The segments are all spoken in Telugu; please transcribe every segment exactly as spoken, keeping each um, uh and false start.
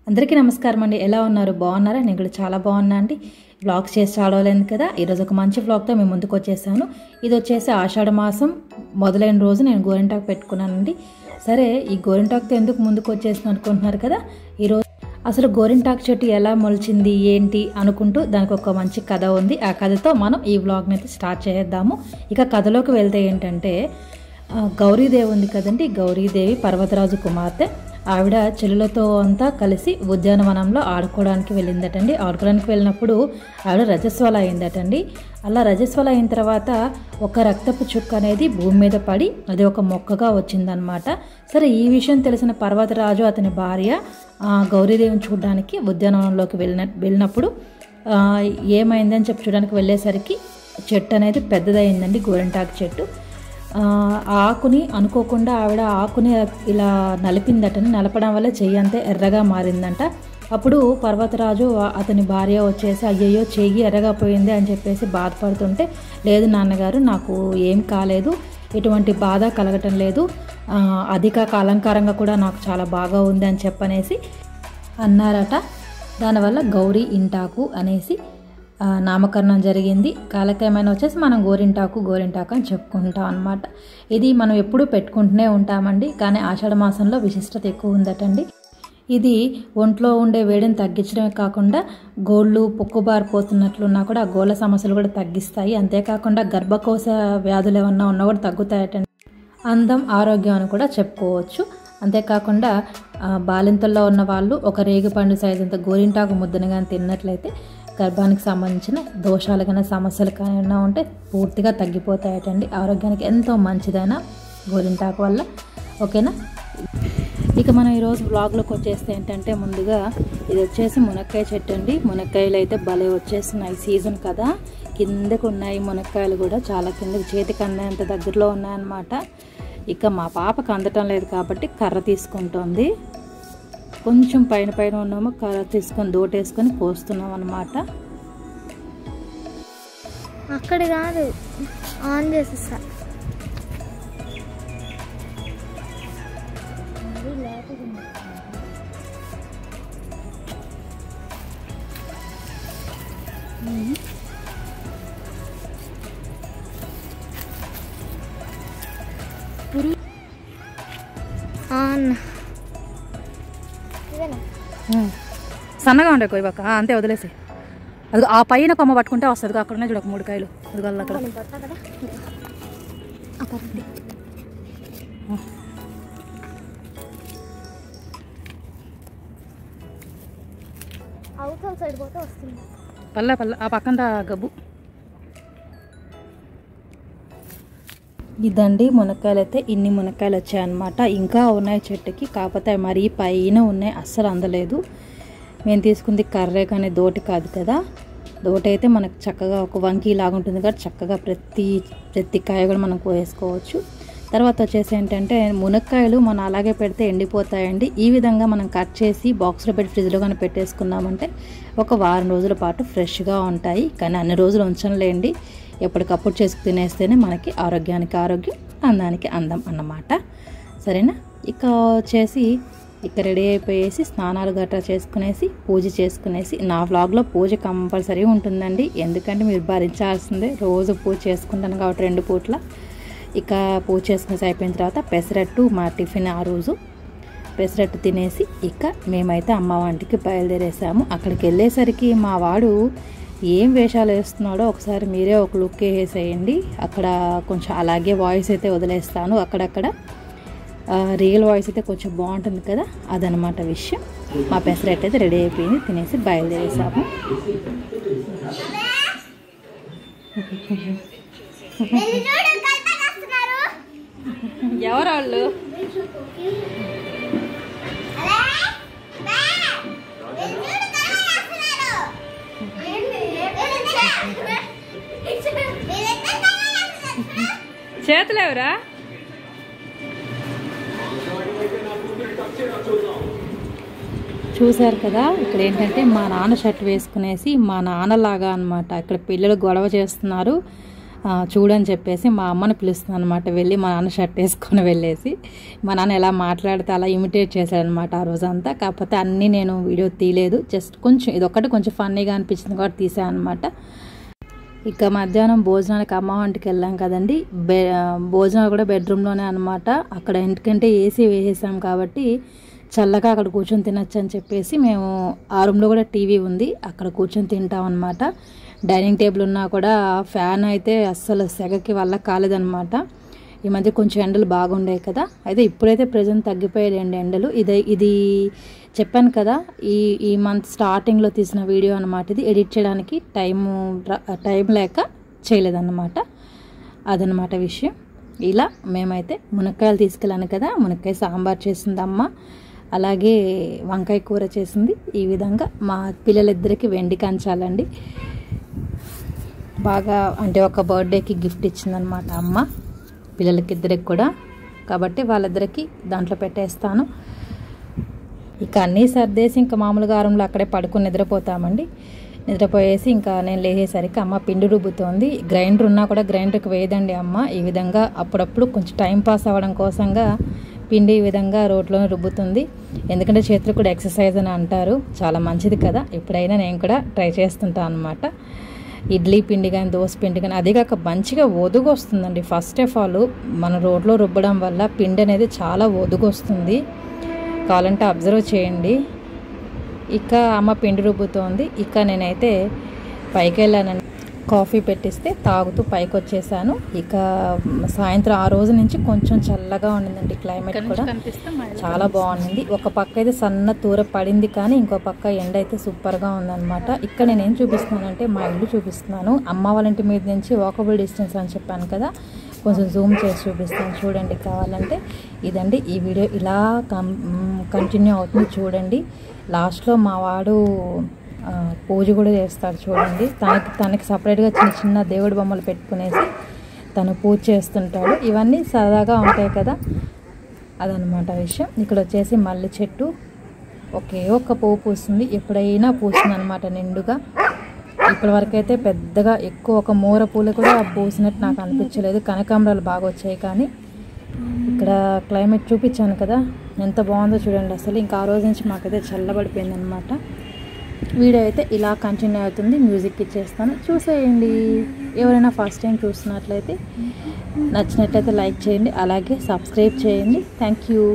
అందరికీ నమస్కారం అండి. ఎలా ఉన్నారు? బాగున్నారా? నేను కూడా చాలా బాగున్నా అండి. వ్లాగ్స్ చేసి చాలలేదు కదా, ఈరోజు ఒక మంచి వ్లాగ్తో మేము ముందుకు వచ్చేసాను. ఇది వచ్చేసి ఆషాఢ మాసం మొదలైన రోజు నేను గోరింటాకు పెట్టుకున్నానండి. సరే, ఈ గోరింటాకుతో ఎందుకు ముందుకు వచ్చేసాను అనుకుంటున్నారు కదా. ఈరోజు అసలు గోరింటాకు చెట్టు ఎలా మొలిచింది ఏంటి అనుకుంటూ దానికి ఒక మంచి కథ ఉంది. ఆ కథతో మనం ఈ వ్లాగ్ని అయితే స్టార్ట్ చేద్దాము. ఇక కథలోకి వెళ్తే ఏంటంటే, గౌరీదేవి ఉంది కదండి, గౌరీదేవి పర్వతరాజు కుమార్తె. ఆవిడ చెల్లెలతో అంతా కలిసి ఉద్యానవనంలో ఆడుకోవడానికి వెళ్ళిందటండి. ఆడుకోవడానికి వెళ్ళినప్పుడు ఆవిడ రజస్వల అయిందటండి. అలా రజస్వల అయిన తర్వాత ఒక రక్తపు చుక్క అనేది భూమి మీద పడి అది ఒక మొక్కగా వచ్చిందనమాట. సరే, ఈ విషయం తెలిసిన పర్వతరాజు అతని భార్య గౌరీదేవిని చూడడానికి ఉద్యానవనంలోకి వెళ్ళిన వెళ్ళినప్పుడు ఏమైందని చెప్పి చూడడానికి వెళ్ళేసరికి చెట్టు అనేది పెద్దదైందండి, గోరింటాకు చెట్టు. ఆకుని అనుకోకుండా ఆవిడ ఆకుని ఇలా నలిపిందటని, నలపడం వల్ల చెయ్యి అంతా ఎర్రగా మారిందంట. అప్పుడు పర్వతరాజు అతని భార్య వచ్చేసి, అయ్యయ్యో చెయ్యి ఎర్రగా పోయింది అని చెప్పేసి బాధపడుతుంటే, లేదు నాన్నగారు, నాకు ఏం కాలేదు, ఎటువంటి బాధ కలగటం లేదు, అధిక అలంకారంగా కూడా నాకు చాలా బాగా ఉంది అని చెప్పనేసి అన్నారట. దానివల్ల గౌరీ ఇంటాకు అనేసి నామకరణం జరిగింది. కాలక్రమేణా వచ్చేసి మనం గోరింటాకు గోరింటాకు అని చెప్పుకుంటాం అనమాట. ఇది మనం ఎప్పుడూ పెట్టుకుంటూనే ఉంటామండి, కానీ ఆషాఢ మాసంలో విశిష్టత ఎక్కువ ఉందటండి. ఇది ఒంట్లో ఉండే వేడిని తగ్గించడమే కాకుండా గోళ్ళు పొక్కుబారిపోతున్నట్లున్నా కూడా ఆ గోళ్ళ సమస్యలు కూడా తగ్గిస్తాయి. అంతేకాకుండా గర్భకోశ వ్యాధులు ఏమన్నా ఉన్నా కూడా తగ్గుతాయటండి. అందం, ఆరోగ్యం అని కూడా చెప్పుకోవచ్చు. అంతేకాకుండా బాలింతల్లో ఉన్న వాళ్ళు ఒక రేగిపండు సైజు అంత గోరింటాకు ముద్దను కానీ తిన్నట్లయితే గర్భానికి సంబంధించిన దోషాలు కానీ సమస్యలు కానీ ఏమైనా ఉంటే పూర్తిగా తగ్గిపోతాయటండి. ఆరోగ్యానికి ఎంతో మంచిదైన గోరింటాకు వల్ల. ఓకేనా, ఇక మనం ఈరోజు బ్లాగ్లోకి వచ్చేస్తే ఏంటంటే, ముందుగా ఇది వచ్చేసి మునక్కాయ చెట్టు అండి. మునక్కాయలు అయితే భలే వచ్చేస్తున్నాయి, సీజన్ కదా. కిందకు ఉన్నాయి మునక్కాయలు కూడా, చాలా కిందకి చేతికి అందేంత దగ్గరలో ఉన్నాయన్నమాట. ఇక మా పాపకు అందటం లేదు కాబట్టి కర్ర తీసుకుంటుంది. కొంచెం పైన పైన ఉన్నామో కర్ర తీసుకొని దోటేసుకొని కోస్తున్నాం అన్నమాట. అక్కడ కాదు, ఆన్ చేసేస్తా. సన్నగా ఉండే కొయ్య పక్క అంతే వదిలేసి, అది ఆ పైన కొమ్మ పట్టుకుంటే వస్తుంది. అక్కడనే చూడక మూడు కాయలు అక్కడ పల్ల పల్ల ఆ పక్కన గబ్బు. ఇదండి మునక్కాయలు అయితే ఇన్ని మునక్కాయలు వచ్చాయన్నమాట. ఇంకా ఉన్నాయి చెట్టుకి, కాకపోతే మరీ పైన ఉన్నాయి, అస్సలు అందలేదు. మేము తీసుకుంది కర్రే కానీ దోటి కాదు కదా. దోటి అయితే మనకు చక్కగా ఒక వంకి లాగా ఉంటుంది కాబట్టి చక్కగా ప్రతి ప్రతి కాయ కూడా మనం కోసుకోవచ్చు. తర్వాత వచ్చేసి ఏంటంటే, మునక్కాయలు మనం అలాగే పెడితే ఎండిపోతాయండి. ఈ విధంగా మనం కట్ చేసి బాక్స్లో పెట్టి ఫ్రిడ్జ్లో కానీ పెట్టేసుకున్నామంటే ఒక వారం రోజుల పాటు ఫ్రెష్గా ఉంటాయి. కానీ అన్ని రోజులు ఉంచంలేండి, ఎప్పటికప్పుడు చేసుకు తినేస్తేనే మనకి ఆరోగ్యానికి ఆరోగ్యం, అందానికి అందం అన్నమాట. సరేనా, ఇక వచ్చేసి ఇక రెడీ అయిపోయేసి స్నానాలు గట్రా చేసుకునేసి పూజ చేసుకునేసి, నా వ్లాగ్లో పూజ కంపల్సరీ ఉంటుందండి, ఎందుకంటే మీరు భరించాల్సిందే. రోజు పూజ చేసుకుంటాను కాబట్టి రెండు పూట్ల. ఇక పూజ చేసుకునేసి అయిపోయిన తర్వాత పెసరట్టు మా టిఫిన్ ఆ రోజు. పెసరట్టు తినేసి ఇక మేమైతే అమ్మ వంటికి బయలుదేరేసాము. అక్కడికి వెళ్ళేసరికి మా వాడు ఏం వేషాలు వేస్తున్నాడో ఒకసారి మీరే ఒక లుక్ వేసేయండి. అక్కడ కొంచెం అలాగే వాయిస్ అయితే వదిలేస్తాను అక్కడక్కడ. రియల్ వాయిస్ అయితే కొంచెం బాగుంటుంది కదా, అదనమాట విషయం. మా పెసరట్టు అయితే రెడీ అయిపోయింది, తినేసి బయలుదేరేసాము. ఎవరు వాళ్ళు? చేతులు ఎవరా? చూశారు కదా, ఇక్కడ ఏంటంటే మా నాన్న షర్ట్ వేసుకునేసి మా నాన్నలాగా అనమాట. ఇక్కడ పిల్లలు గొడవ చేస్తున్నారు. చూడని చెప్పేసి మా అమ్మని పిలుస్తున్నాను అనమాట. వెళ్ళి మా నాన్న షర్ట్ వేసుకొని వెళ్ళేసి మా నాన్న ఎలా మాట్లాడితే అలా ఇమిటేట్ చేశాడనమాట ఆ రోజంతా. కాకపోతే అన్నీ నేను వీడియో తీయలేదు, జస్ట్ కొంచెం ఇదొక్కటి కొంచెం ఫన్నీగా అనిపించింది కూడా తీసాను అనమాట. ఇక మధ్యాహ్నం భోజనానికి అమ్మ వంటికి వెళ్ళాం కదండి. బె భోజనాలు కూడా బెడ్రూమ్లోనే అనమాట. అక్కడ ఎందుకంటే ఏసీ వేసేసాం కాబట్టి చల్లగా అక్కడ కూర్చొని తినచ్చు అని చెప్పేసి మేము ఆ రూమ్లో కూడా టీవీ ఉంది, అక్కడ కూర్చొని తింటాం అనమాట. డైనింగ్ టేబుల్ ఉన్నా కూడా ఫ్యాన్ అయితే అస్సలు సెగకి వల్ల కాలేదనమాట. ఈ మధ్య కొంచెం ఎండలు బాగుండే కదా, అయితే ఇప్పుడైతే ప్రజెంట్ తగ్గిపోయాయండి ఎండలు. ఇది ఇది చెప్పాను కదా, ఈ ఈ మంత్ స్టార్టింగ్లో తీసిన వీడియో అనమాట. ఇది ఎడిట్ చేయడానికి టైము టైం లేక చేయలేదన్నమాట. అదనమాట విషయం. ఇలా మేమైతే మునక్కాయలు తీసుకెళ్ళాను కదా, మునక్కాయ సాంబార్ చేసింది అమ్మ, అలాగే వంకాయ కూర చేసింది. ఈ విధంగా మా పిల్లలిద్దరికి వెండి కంచాలండి. బాగా అంటే ఒక బర్త్డేకి గిఫ్ట్ ఇచ్చిందనమాట అమ్మ పిల్లలకి ఇద్దరికి కూడా, కాబట్టి వాళ్ళిద్దరికి దాంట్లో పెట్టేస్తాను. ఇక అన్నీ సర్దేసి ఇంకా మామూలుగా ఆరంలో అక్కడే పడుకుని నిద్రపోతామండి. నిద్రపోయేసి ఇంకా నేను లేచేసరికి అమ్మ పిండి రుబ్బుతోంది. గ్రైండర్ ఉన్నా కూడా గ్రైండర్కి వేయదండి అమ్మ. ఈ విధంగా అప్పుడప్పుడు కొంచెం టైం పాస్ అవ్వడం కోసంగా పిండి ఈ విధంగా రోట్లోనే రుబ్బుతుంది. ఎందుకంటే చేతులు కూడా ఎక్సర్సైజ్ అని అంటారు, చాలా మంచిది కదా. ఎప్పుడైనా నేను కూడా ట్రై చేస్తుంటాను అనమాట. ఇడ్లీ పిండి కానీ దోశ పిండి కానీ, అదే కాక మంచిగా ఒదుగు వస్తుందండి. ఫస్ట్ ఆఫ్ ఆల్ మన రోట్లో రుబ్బడం వల్ల పిండి అనేది చాలా ఒదుగు వస్తుంది, కావాలంటే అబ్జర్వ్ చేయండి. ఇక అమ్మ పిండి రుబ్బుతోంది. ఇక నేనైతే పైకి వెళ్ళానండి, కాఫీ పెట్టిస్తే తాగుతూ పైకి వచ్చేసాను. ఇక సాయంత్రం ఆ రోజు నుంచి కొంచెం చల్లగా ఉండిందండి, క్లైమేట్ కూడా చాలా బాగుంది. ఒక పక్క అయితే సన్న తూర పడింది, కానీ ఇంకో పక్క ఎండ అయితే సూపర్గా ఉందన్నమాట. ఇక్కడ నేను ఏం చూపిస్తున్నానంటే మా ఇల్లు చూపిస్తున్నాను. అమ్మ వాళ్ళ ఇంటి మీద నుంచి వాకబుల్ డిస్టెన్స్ అని చెప్పాను కదా, కొంచెం జూమ్ చేసి చూపిస్తాను చూడండి కావాలంటే. ఇదండి ఈ వీడియో ఇలా కం కంటిన్యూ అవుతుంది చూడండి. లాస్ట్లో మా వాడు పూజ కూడా చేస్తాడు చూడండి. తనకి తనకి సపరేట్గా చిన్న చిన్న దేవుడి బొమ్మలు పెట్టుకునేసి తను పూజ చేస్తుంటాడు. ఇవన్నీ సరదాగా ఉంటాయి కదా, అదనమాట విషయం. ఇక్కడ వచ్చేసి మల్లె చెట్టు ఒకే ఒక్క పువ్వు పూస్తుంది, ఎప్పుడైనా పూస్తుంది అనమాట నిండుగా. ఇప్పటి వరకు అయితే పెద్దగా ఎక్కువ ఒక మూర పూలు కూడా పూసినట్టు నాకు అనిపించలేదు. కనకాంబరాలు బాగా వచ్చాయి, కానీ ఇక్కడ క్లైమేట్ చూపించాను కదా ఎంత బాగుందో చూడండి అసలు. ఇంకా ఆ రోజు నుంచి మాకైతే చల్లబడిపోయింది అనమాట. వీడియో అయితే ఇలా కంటిన్యూ అవుతుంది, మ్యూజిక్ ఇచ్చేస్తాను చూసేయండి. ఎవరైనా ఫస్ట్ టైం చూస్తున్నట్లయితే నచ్చినట్లయితే లైక్ చేయండి, అలాగే సబ్స్క్రైబ్ చేయండి. Thank you.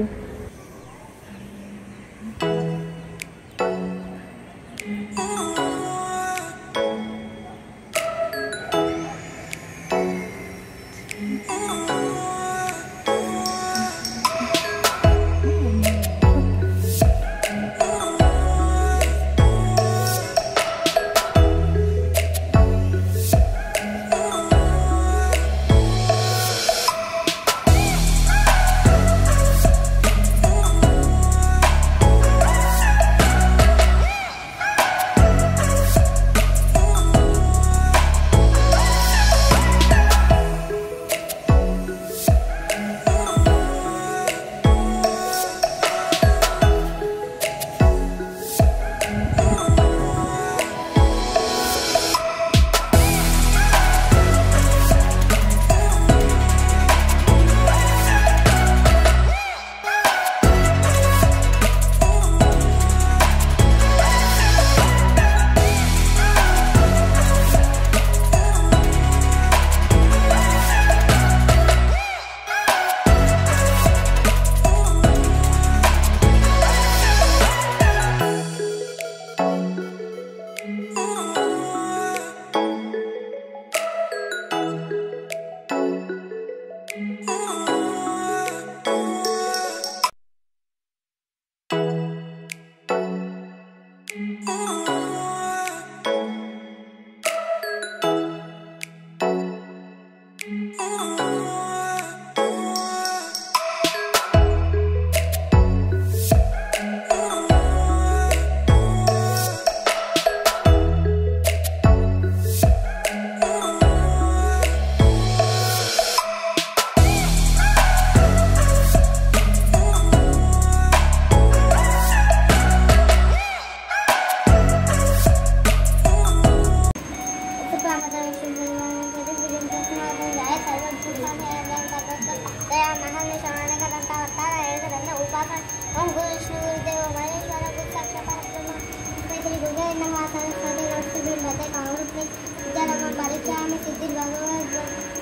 नमः सरस्वती नमस्तुभ्यं वन्दे कामरूपिणे विद्यारम्भं परिचयामि सिद्धिं भगवद्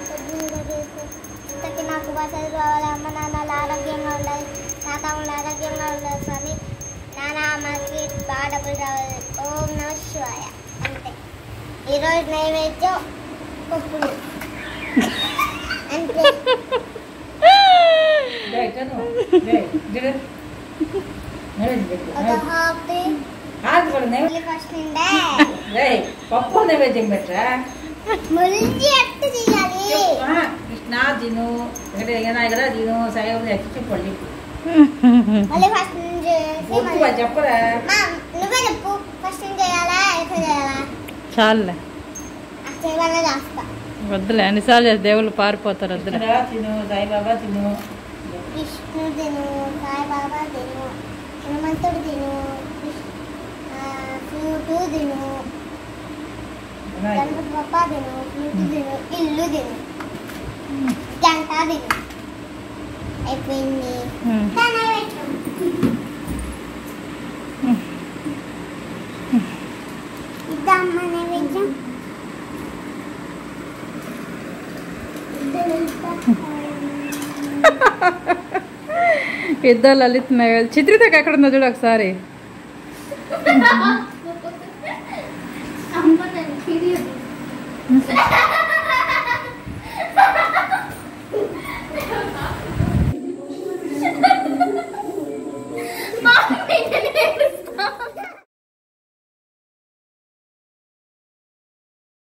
ఇంతకీ నాకు బట్టలు కావాలి అమ్మ నాన్నలు ఆరోగ్యంగా ఉండాలి నా తమ్ముళ్ళు ఆరోగ్యంగా ఉండాలి స్వామి నాన్న అమ్మకి బాగా డబ్బులు రావాలి ఓం నమ శివాయ అంతే ఈరోజు నైవేద్యం పప్పులు అంతే ఒక హాఫ్ డే ఫస్ట్ ఉండే పప్పు నైవేద్యం పెట్టరా ముల్లి ఎట్టు చేయాలి కృష్ణ తిను ఇక్కడ తిను సగం చెప్పండి మళ్ళీ ఫస్ట్ నుంచి చెప్పరా నువ్వే చెప్పు ఫస్ట్ నుంచి చేయాలా ఎట్లా చేయాలా చాలులే చేయమన్నా చేస్తా వద్దులే అన్నిసార్లు చేసి దేవుళ్ళు పారిపోతారు వద్దులే తిను సాయిబాబా తిను కృష్ణుడు తిను సాయిబాబా తిను హనుమంతుడు తిను ఫ్లూటు తిను గణపతి బప్ప తిను ఫ్లూటు తిను ఇల్లు తిను గంట తిను అయిపోయింది ఇద్దమ్మ నైవేద్యం ఇద్దరు లలిత్ చిత్రితకి ఎక్కడ ఉందో చూడు ఒకసారి